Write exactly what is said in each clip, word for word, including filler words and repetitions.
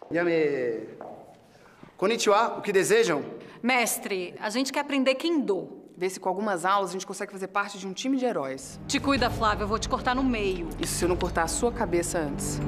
Yame... Konnichiwa, o que desejam? Mestre, a gente quer aprender Kendo. Vê se com algumas aulas a gente consegue fazer parte de um time de heróis. Te cuida, Flávia, eu vou te cortar no meio. Isso se eu não cortar a sua cabeça antes.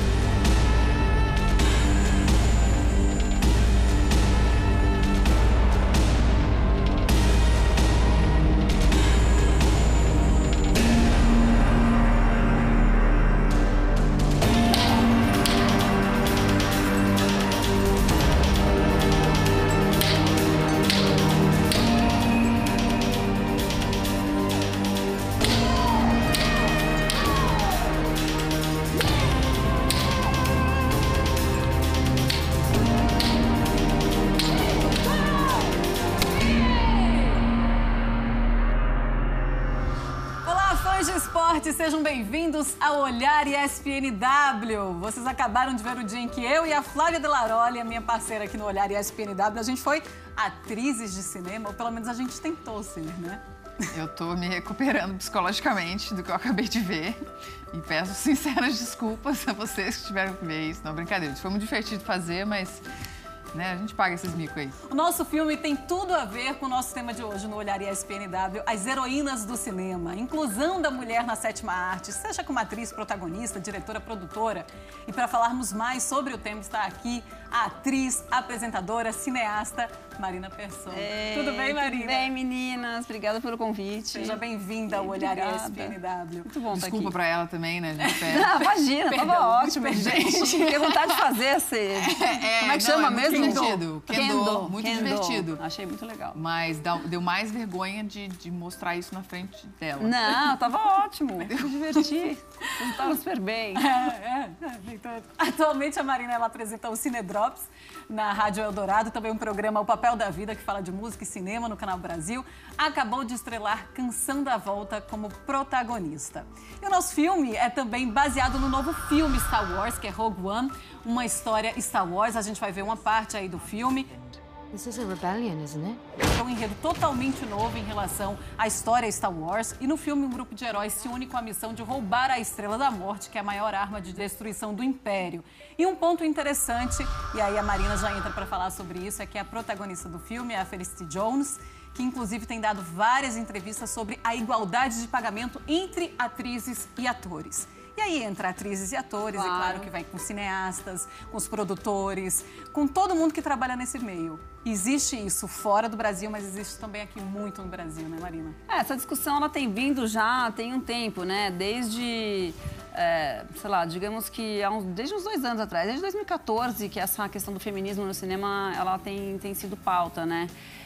Sejam bem-vindos ao Olhar E S P N W. Vocês acabaram de ver o dia em que eu e a Flávia Delaroli, a minha parceira aqui no Olhar E S P N W, a gente foi atrizes de cinema, ou pelo menos a gente tentou ser, né? Eu tô me recuperando psicologicamente do que eu acabei de ver e peço sinceras desculpas a vocês que tiveram que ver isso. Não, brincadeira, foi muito divertido fazer, mas... né? A gente paga esses micos aí. O nosso filme tem tudo a ver com o nosso tema de hoje no Olhar E S P N W, as heroínas do cinema, inclusão da mulher na sétima arte, seja como atriz, protagonista, diretora, produtora. E para falarmos mais sobre o tema está aqui a atriz, apresentadora, cineasta, Marina Persson. Ei, tudo bem, Marina? Tudo bem, meninas. Obrigada pelo convite. Seja bem-vinda ao Olhar E S P N W. Muito bom estar aqui. Desculpa pra ela também, né? gente Não, imagina, Perdão, tava ótimo, gente. Fiquei vontade de fazer esse... É, Como é que não, chama é mesmo? Muito divertido. Kendo. Kendo. Muito Kendo. divertido. Achei muito legal. Mas deu mais vergonha de, de mostrar isso na frente dela. Não, tava ótimo. Me diverti. Eu tava super bem. É, é, é. Então, atualmente a Marina ela apresenta o Cine Drops na Rádio Eldorado, também um programa O Papel da Vida, que fala de música e cinema no Canal Brasil. Acabou de estrelar Canção da Volta como protagonista. E o nosso filme é também baseado no novo filme Star Wars, que é Rogue One, uma história Star Wars. A gente vai ver uma parte aí do filme. This is a rebellion, isn't it? É um enredo totalmente novo em relação à história Star Wars. E no filme, um grupo de heróis se une com a missão de roubar a Estrela da Morte, que é a maior arma de destruição do Império. E um ponto interessante, e aí a Marina já entra para falar sobre isso, é que a protagonista do filme é a Felicity Jones, que inclusive tem dado várias entrevistas sobre a igualdade de pagamento entre atrizes e atores. E aí entra atrizes e atores, claro. E claro que vai com cineastas, com os produtores, com todo mundo que trabalha nesse meio. Existe isso fora do Brasil, mas existe também aqui muito no Brasil, né, Marina? É, essa discussão ela tem vindo já tem um tempo, né? Desde, é, sei lá, digamos que há uns, desde uns dois anos atrás, desde dois mil e quatorze, que essa questão do feminismo no cinema ela tem, tem sido pauta, né?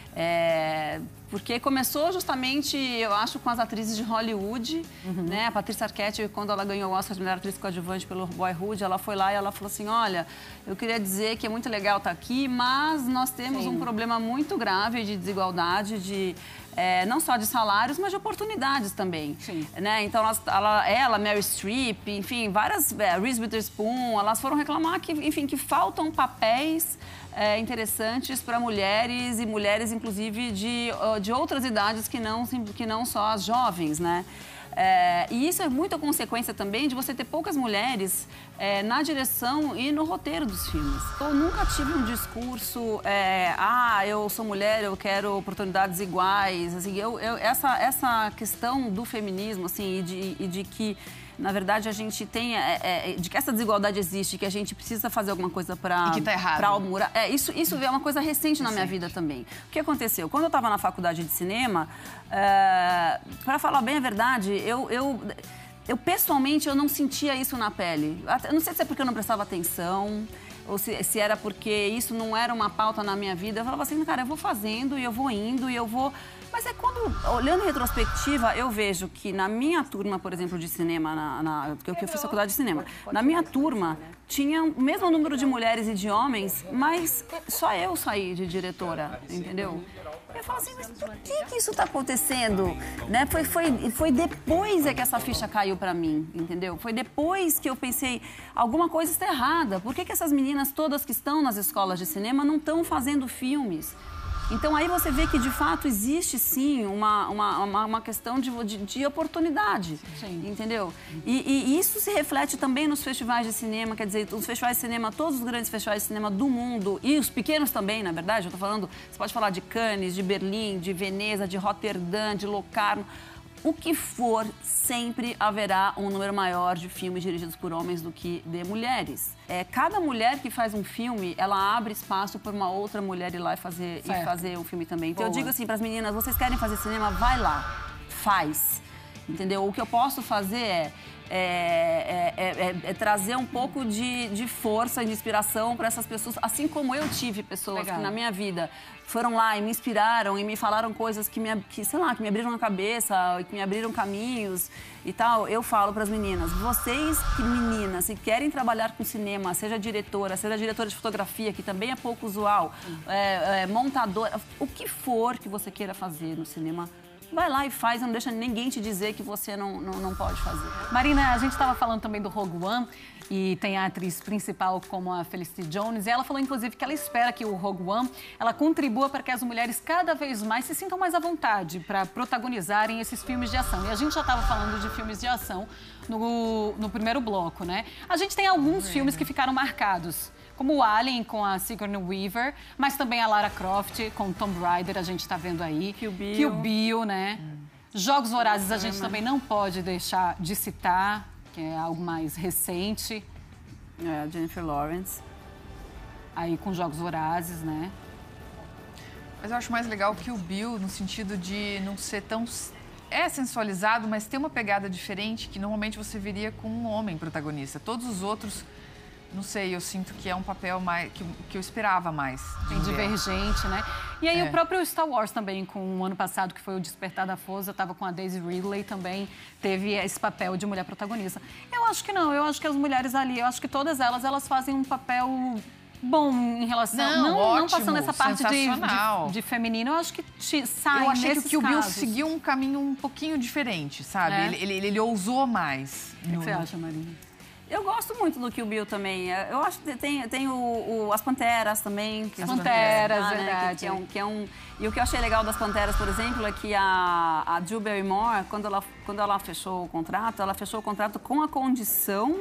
É, porque começou justamente, eu acho, com as atrizes de Hollywood, uhum. né? A Patrícia Arquette, quando ela ganhou o Oscar de melhor atriz coadjuvante pelo Boyhood, ela foi lá e ela falou assim, olha, eu queria dizer que é muito legal estar aqui, mas nós temos Sim. um problema muito grave de desigualdade, de... É, não só de salários, mas de oportunidades também. Sim. Né? Então, elas, ela, ela, Meryl Streep, enfim, várias... É, Reese Witherspoon, elas foram reclamar que, enfim, que faltam papéis é, interessantes para mulheres e mulheres, inclusive, de, de outras idades que não, que não só as jovens, né? É, e isso é muita consequência também de você ter poucas mulheres é, na direção e no roteiro dos filmes. Eu nunca tive um discurso, é, ah, eu sou mulher, eu quero oportunidades iguais. Assim, eu, eu, essa, essa questão do feminismo, assim, e de, e de que, na verdade, a gente tem, é, é, de que essa desigualdade existe, que a gente precisa fazer alguma coisa para... E que tá errado. Pra almurar. É, isso, isso é uma coisa recente na minha vida também. O que aconteceu? Quando eu estava na faculdade de cinema, é, para falar bem a verdade, eu, eu, eu pessoalmente eu não sentia isso na pele. Eu não sei se é porque eu não prestava atenção, ou se, se era porque isso não era uma pauta na minha vida. Eu falava assim, cara, eu vou fazendo e eu vou indo e eu vou... Mas é quando, olhando em retrospectiva, eu vejo que na minha turma, por exemplo, de cinema, na, na, que eu fiz faculdade de cinema, na minha turma tinha o mesmo número de mulheres e de homens, mas só eu saí de diretora, entendeu? Eu falo assim, mas por que que isso está acontecendo? Né? Foi, foi, foi depois é que essa ficha caiu para mim, entendeu? Foi depois que eu pensei, alguma coisa está errada. Por que que essas meninas todas que estão nas escolas de cinema não estão fazendo filmes? Então aí você vê que de fato existe sim uma, uma, uma, uma questão de, de, de oportunidade, sim. entendeu? E, e isso se reflete também nos festivais de cinema, quer dizer, os festivais de cinema, todos os grandes festivais de cinema do mundo, e os pequenos também, na verdade, eu tô falando, você pode falar de Cannes, de Berlim, de Veneza, de Roterdã, de Locarno, o que for, sempre haverá um número maior de filmes dirigidos por homens do que de mulheres. É, cada mulher que faz um filme, ela abre espaço para uma outra mulher ir lá e fazer, e fazer um filme também. Então Boa. eu digo assim para as meninas, vocês querem fazer cinema? Vai lá, faz. Entendeu? O que eu posso fazer é... É, é, é, é trazer um pouco de, de força e de inspiração para essas pessoas, assim como eu tive pessoas Legal. que na minha vida foram lá e me inspiraram e me falaram coisas que, me, que, sei lá, que me abriram a cabeça e que me abriram caminhos e tal. Eu falo para as meninas, vocês que meninas, se querem trabalhar com cinema, seja diretora, seja diretora de fotografia, que também é pouco usual, é, é, montadora, o que for que você queira fazer no cinema, vai lá e faz, não deixa ninguém te dizer que você não, não, não pode fazer. Marina, a gente estava falando também do Rogue One e tem a atriz principal como a Felicity Jones e ela falou, inclusive, que ela espera que o Rogue One ela contribua para que as mulheres cada vez mais se sintam mais à vontade para protagonizarem esses filmes de ação. E a gente já estava falando de filmes de ação no, no primeiro bloco, né? A gente tem alguns filmes que ficaram marcados, como o Alien com a Sigourney Weaver, mas também a Lara Croft com o Tomb Raider, a gente está vendo aí. Kill Bill. Kill Bill, né? Hum. Jogos Vorazes a gente também não pode deixar de citar, que é algo mais recente. É, Jennifer Lawrence. Aí com Jogos Vorazes, né? Mas eu acho mais legal que o Bill, no sentido de não ser tão... É sensualizado, mas tem uma pegada diferente que normalmente você veria com um homem protagonista. Todos os outros... Não sei, eu sinto que é um papel mais que, que eu esperava mais. Bem divergente, né? E aí é. o próprio Star Wars também, com o ano passado, que foi o Despertar da Força, eu tava com a Daisy Ridley também, teve esse papel de mulher protagonista. Eu acho que não, eu acho que as mulheres ali, eu acho que todas elas, elas fazem um papel bom em relação... Não, não, ótimo, não passando essa parte de, de, de feminino, eu acho que te, sai Eu achei nesses que o Bill casos. seguiu um caminho um pouquinho diferente, sabe? É. Ele, ele, ele, ele ousou mais. O que, no... que você acha, Marina? Eu gosto muito do Kill Bill também. Eu acho que tem, tem o, o, as Panteras também. As Panteras, ah, verdade. Né, que, que, é um, que é um... E o que eu achei legal das Panteras, por exemplo, é que a, a Drew Barrymore, quando ela, quando ela fechou o contrato, ela fechou o contrato com a condição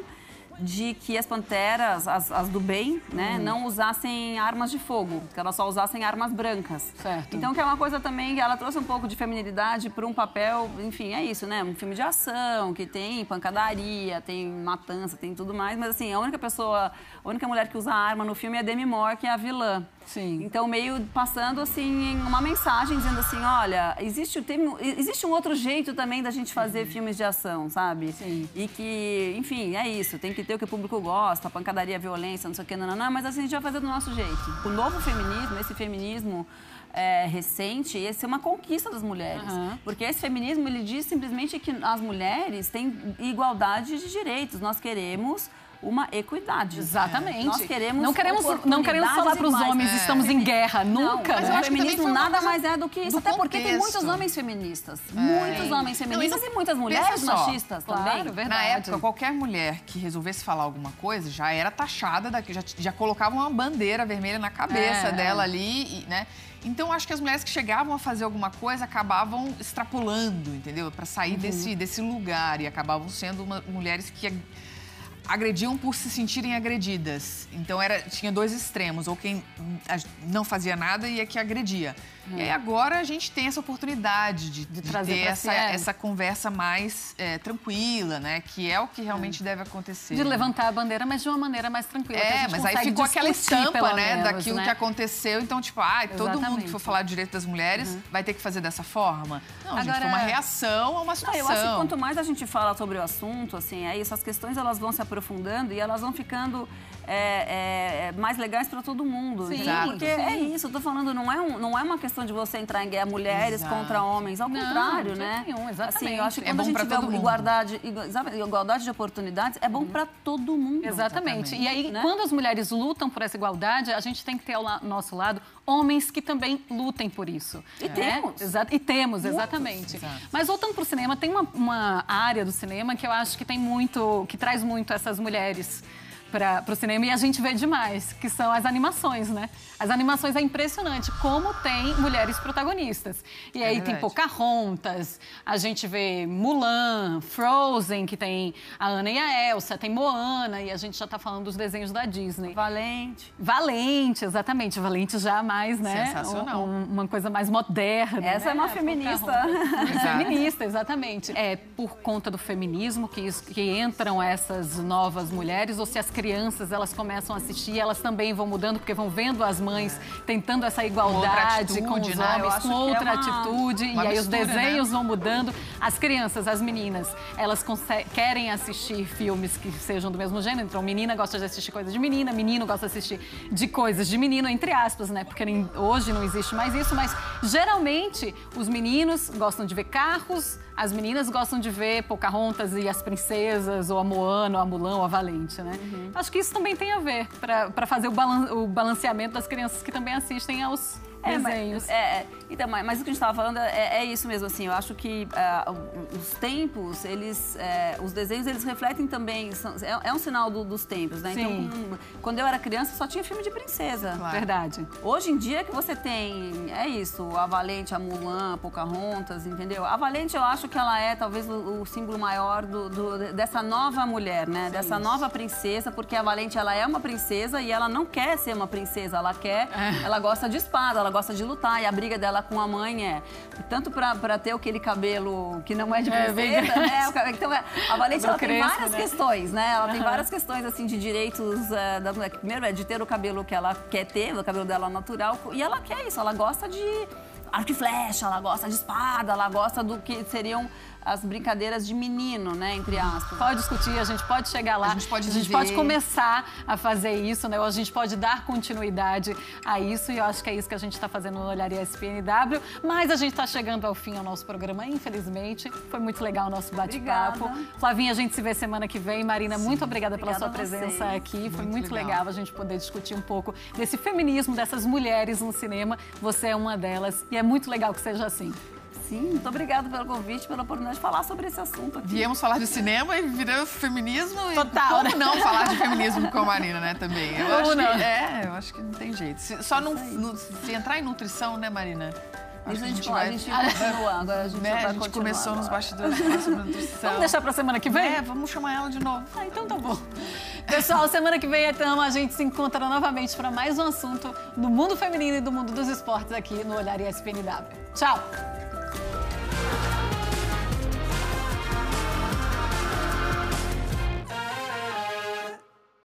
de que as Panteras, as, as do bem, né, hum. não usassem armas de fogo, que elas só usassem armas brancas. Certo. Então, que é uma coisa também que ela trouxe um pouco de feminilidade para um papel, enfim, é isso, né? Um filme de ação, que tem pancadaria, tem matança, tem tudo mais, mas assim, a única pessoa, a única mulher que usa arma no filme é a Demi Moore, que é a vilã. Sim. Então, meio passando, assim, uma mensagem, dizendo assim, olha, existe, tem, existe um outro jeito também da gente fazer uhum. filmes de ação, sabe? Sim. E que, enfim, é isso, tem que ter o que o público gosta, pancadaria, violência, não sei o que, não, não, não, mas assim, a gente vai fazer do nosso jeito. O novo feminismo, esse feminismo é, recente, esse é uma conquista das mulheres. Uhum. Porque esse feminismo, ele diz simplesmente que as mulheres têm igualdade de direitos. Nós queremos uma equidade. Exatamente. Nós queremos não queremos não queremos falar para os homens é. estamos em guerra, nunca. Não, mas né? o feminismo nada mais é do que isso, do até contexto. Porque tem muitos homens feministas, é. muitos homens feministas não, e, e muitas mulheres machistas claro, também. Verdade. Na época, qualquer mulher que resolvesse falar alguma coisa já era taxada, daqui, já, já colocava uma bandeira vermelha na cabeça é. dela ali, e, né? Então, acho que as mulheres que chegavam a fazer alguma coisa acabavam extrapolando, entendeu? Para sair uhum. desse, desse lugar e acabavam sendo uma, mulheres que agrediam por se sentirem agredidas. Então, era, tinha dois extremos, ou quem não fazia nada e a que agredia. Hum. E aí, agora, a gente tem essa oportunidade de, de, de ter essa, essa conversa mais é, tranquila, né? Que é o que realmente hum. deve acontecer. De né? levantar a bandeira, mas de uma maneira mais tranquila. É, mas aí ficou aquela estampa, né? Menos, daquilo né? que aconteceu. Então, tipo, ah, todo mundo que for falar de direito das mulheres uhum. vai ter que fazer dessa forma. Não, agora, gente, foi uma reação a uma situação. Não, eu acho que quanto mais a gente fala sobre o assunto, assim, é isso, as questões elas vão se aprofundando e elas vão ficando é, é, mais legais para todo mundo. Sim, porque sim. é isso, eu tô falando, não é, um, não é uma questão de você entrar em guerra mulheres Exato. contra homens, ao não, contrário, né? Nenhum, exatamente. Assim, eu acho que é quando a gente tiver igualdade, igualdade de oportunidades, é bom uhum. para todo mundo. Exatamente. E aí, né? quando as mulheres lutam por essa igualdade, a gente tem que ter ao nosso lado homens que também lutem por isso. E né? temos. Exato. E temos, Muitos. exatamente. Exato. Mas voltando para o cinema, tem uma, uma área do cinema que eu acho que tem muito, que traz muito essas mulheres para o cinema e a gente vê demais, que são as animações, né? As animações é impressionante como tem mulheres protagonistas. E aí É tem verdade. Pocahontas, a gente vê Mulan, Frozen, que tem a Anna e a Elsa, tem Moana, e a gente já tá falando dos desenhos da Disney. Valente. Valente, exatamente. Valente já mais, né? Sensacional. Um- uma coisa mais moderna. Essa né? é uma feminista. Pocahontas. Feminista, exatamente. É por conta do feminismo que, isso- que entram essas novas mulheres, ou se as crianças elas começam a assistir, elas também vão mudando, porque vão vendo as mães tentando essa igualdade com atitude, os né? Eu homens, acho com que é outra uma- atitude. uma e aí os mistura, desenhos né? vão mudando. As crianças, as meninas, elas conse- querem assistir filmes que sejam do mesmo gênero. Então, menina gosta de assistir coisas de menina, menino gosta de assistir de coisas de menino, entre aspas, né? Porque nem- hoje não existe mais isso, mas geralmente os meninos gostam de ver carros, as meninas gostam de ver Pocahontas e as princesas, ou a Moana, ou a Mulan, ou a Valente, né? Acho que isso também tem a ver para fazer o, balan- o balanceamento das crianças que também assistem aos É, mas- desenhos. é, é. Então, mas, mas o que a gente estava falando é, é isso mesmo, assim. Eu acho que ah, o- os tempos, eles, é, os desenhos, eles refletem também. São- é, é um sinal do- dos tempos, né? Sim. Então, com- quando eu era criança, só tinha filme de princesa. Claro. Verdade. Hoje em dia que você tem, é isso, a Valente, a Mulan, a Pocahontas, entendeu? A Valente, eu acho que ela é talvez o, o símbolo maior do, do- dessa nova mulher, né? Dessa nova princesa, porque a Valente, ela é uma princesa e ela não quer ser uma princesa, ela quer, ela gosta de espada, ela gosta de lutar, e a briga dela com a mãe é tanto pra, pra ter aquele cabelo que não é de É, princesa, bem né? O cabelo- Então, é, a Valente, ela tem crespo, várias né? questões, né? Ela tem várias questões, assim, de direitos eh, da mulher. Primeiro é de ter o cabelo que ela quer ter, o cabelo dela natural, e ela quer isso, ela gosta de arco e flecha, ela gosta de espada, ela gosta do que seriam as brincadeiras de menino, né, entre aspas. Pode discutir, a gente pode chegar lá, A gente pode a gente viver. pode começar a fazer isso, né? Ou a gente pode dar continuidade a isso, e eu acho que é isso que a gente está fazendo no Olhar E S P N W. Mas a gente está chegando ao fim ao nosso programa, infelizmente. Foi muito legal o nosso bate-papo. Obrigada. Flavinha, a gente se vê semana que vem. Marina, muito obrigada pela Obrigada sua a presença vocês. aqui. Foi Muito muito legal. legal a gente poder discutir um pouco desse feminismo, dessas mulheres no cinema. Você é uma delas e é muito legal que seja assim. Sim, muito obrigada pelo convite, pela oportunidade de falar sobre esse assunto aqui. Viemos falar de cinema e virou feminismo. E Total, como né? não falar de feminismo com a Marina, né, também? Eu Como acho não? Que, é, eu acho que não tem jeito. Se, só não, no- se entrar em nutrição, né, Marina? Acho Deixa que a gente, a gente continua, agora a gente né, vai a gente continuar começou nos agora. bastidores falar sobre nutrição. Vamos deixar pra semana que vem? É, vamos chamar ela de novo. Ah, então tá bom. Pessoal, semana que vem, então, a gente se encontra novamente para mais um assunto do mundo feminino e do mundo dos esportes aqui no Olhar E S P N W. Tchau!